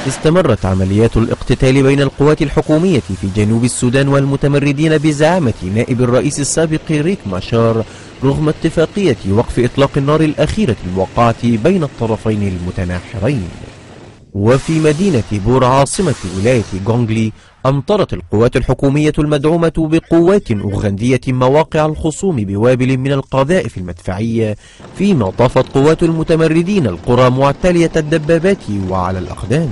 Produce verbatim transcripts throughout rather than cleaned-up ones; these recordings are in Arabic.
استمرت عمليات الاقتتال بين القوات الحكومية في جنوب السودان والمتمردين بزعامة نائب الرئيس السابق ريك ماشار رغم اتفاقية وقف إطلاق النار الأخيرة الموقعة بين الطرفين المتناحرين. وفي مدينة بور عاصمة ولاية جونغلي أمطرت القوات الحكومية المدعومة بقوات أوغندية مواقع الخصوم بوابل من القذائف المدفعية، فيما طافت قوات المتمردين القرى معتلية الدبابات وعلى الأقدام.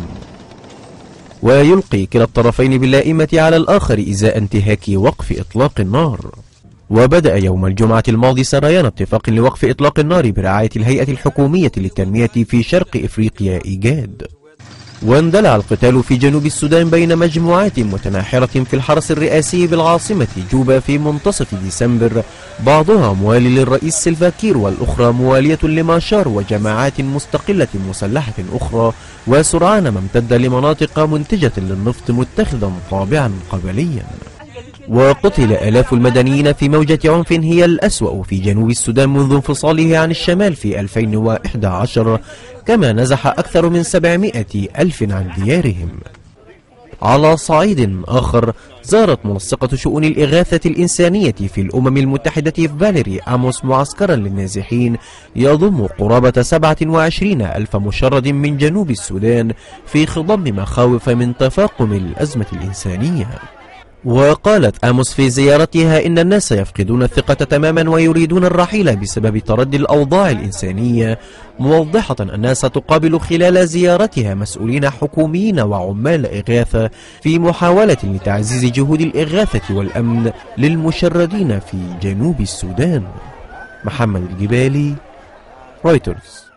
ويلقي كلا الطرفين باللائمة على الآخر إزاء انتهاك وقف إطلاق النار. وبدأ يوم الجمعة الماضي سريان اتفاق لوقف إطلاق النار برعاية الهيئة الحكومية للتنمية في شرق إفريقيا إيجاد. واندلع القتال في جنوب السودان بين مجموعات متناحرة في الحرس الرئاسي بالعاصمة جوبا في منتصف ديسمبر، بعضها موالي للرئيس سيلفا كير والأخرى موالية لماشار وجماعات مستقلة مسلحة أخرى، وسرعان ما امتد لمناطق منتجة للنفط متخذا طابعا قبليا. وقتل آلاف المدنيين في موجة عنف هي الأسوأ في جنوب السودان منذ انفصاله عن الشمال في ألفين وإحدى عشر، كما نزح أكثر من سبعمائة ألف عن ديارهم. على صعيد آخر، زارت منسقة شؤون الإغاثة الإنسانية في الأمم المتحدة في فاليري آموس معسكرا للنازحين يضم قرابة سبعة وعشرين ألف مشرد من جنوب السودان في خضم مخاوف من تفاقم الأزمة الإنسانية. وقالت آموس في زيارتها إن الناس يفقدون الثقة تماما ويريدون الرحيل بسبب تردي الأوضاع الإنسانية، موضحة أنها ستقابل خلال زيارتها مسؤولين حكوميين وعمال إغاثة في محاولة لتعزيز جهود الإغاثة والأمن للمشردين في جنوب السودان. محمد الجبالي، رويترز.